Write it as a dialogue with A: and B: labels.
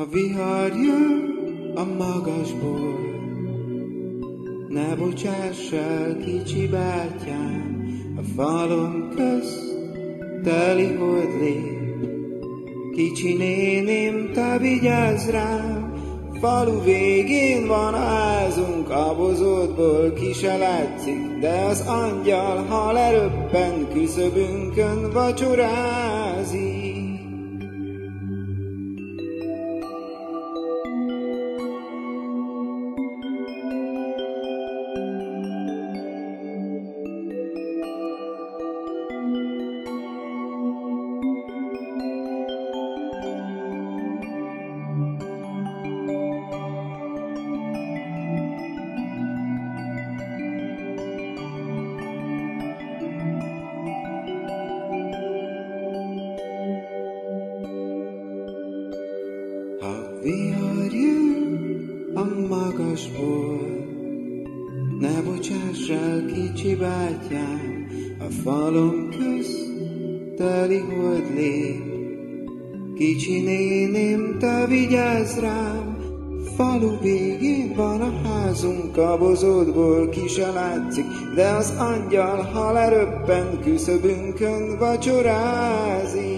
A: A vihar jön a magasból, ne bocsáss el, kicsi bátyám, a falon közt teli hold lép. Kicsi néném, te vigyázz rám, falu végén van a házunk, a bozótból ki se látszik, de az angyal, ha leröppen, küszöbünkön vacsorázik. A vihar jön a magasból, ne bocsáss el, kicsi bátyám, a falon közt teli hold lép. Kicsi néném, te vigyázz rám, falu végén van a házunk, a bozótból ki se látszik, de az angyal, ha leröppen, küszöbünkön vacsorázik.